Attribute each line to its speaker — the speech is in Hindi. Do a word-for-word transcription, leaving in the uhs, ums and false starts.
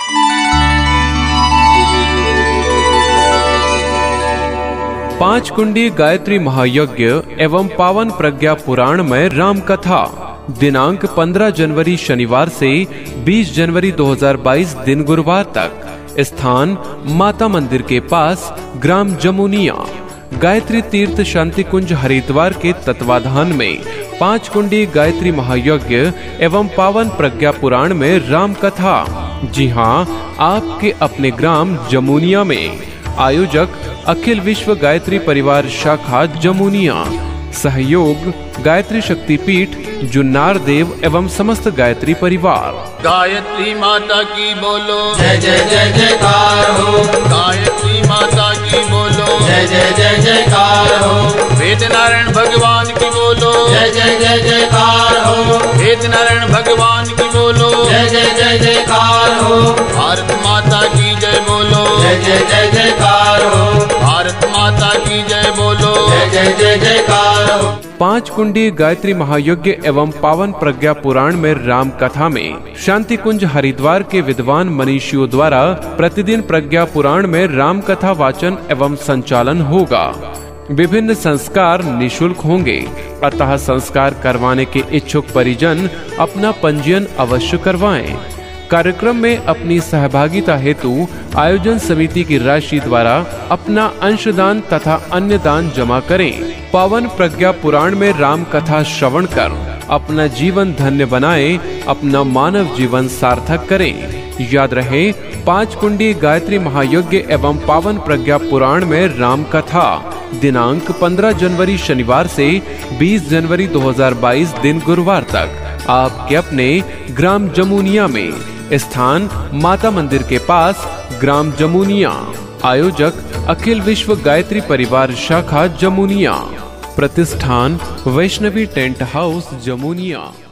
Speaker 1: पांच कुंडी गायत्री महायज्ञ एवं पावन प्रज्ञा पुराण में राम कथा दिनांक पंद्रह जनवरी शनिवार से बीस जनवरी दो हज़ार बाईस दिन गुरुवार तक। स्थान माता मंदिर के पास, ग्राम जमुनिया। गायत्री तीर्थ शांति कुंज हरिद्वार के तत्वाधान में पांच कुंडी गायत्री महायज्ञ एवं पावन प्रज्ञा पुराण में राम कथा। जी हाँ, आपके अपने ग्राम जमुनिया में। आयोजक अखिल विश्व गायत्री परिवार शाखा जमुनिया। सहयोग गायत्री शक्तिपीठ जुन्नार देव एवं समस्त गायत्री परिवार।
Speaker 2: गायत्री माता की बोलो
Speaker 3: जय जय जय जयकार हो।
Speaker 2: गायत्री माता की बोलो
Speaker 3: जय जय जय जयकार हो।
Speaker 2: वेद नारायण भगवान की बोलो
Speaker 3: जय जय जय जयकार हो।
Speaker 2: वेद नारायण भगवान की बोलो
Speaker 3: जय जय जय जयकार हो।
Speaker 2: भारत माता की जय बोलो
Speaker 3: जय जय जय जयकार हो।
Speaker 2: भारत माता की जय बोलो
Speaker 3: जय जय जय जयकार हो।
Speaker 1: पांच कुंडी गायत्री महायज्ञ एवं पावन प्रज्ञा पुराण में राम कथा में शांति कुंज हरिद्वार के विद्वान मनीषियों द्वारा प्रतिदिन प्रज्ञा पुराण में राम कथा वाचन एवं संचालन होगा। विभिन्न संस्कार निशुल्क होंगे, अतः संस्कार करवाने के इच्छुक परिजन अपना पंजीयन अवश्य करवाएं। कार्यक्रम में अपनी सहभागिता हेतु आयोजन समिति की राशि द्वारा अपना अंशदान तथा अन्य दान जमा करें। पावन प्रज्ञा पुराण में राम कथा श्रवण कर अपना जीवन धन्य बनाएं, अपना मानव जीवन सार्थक करें। याद रहे, पांच कुंडी गायत्री महायज्ञ एवं पावन प्रज्ञा पुराण में राम कथा दिनांक पंद्रह जनवरी शनिवार से बीस जनवरी दो हज़ार बाईस दिन गुरुवार तक आपके अपने ग्राम जमुनिया में। स्थान माता मंदिर के पास, ग्राम जमुनिया। आयोजक अखिल विश्व गायत्री परिवार शाखा जमुनिया। प्रतिष्ठान वैष्णवी टेंट हाउस जमुनिया।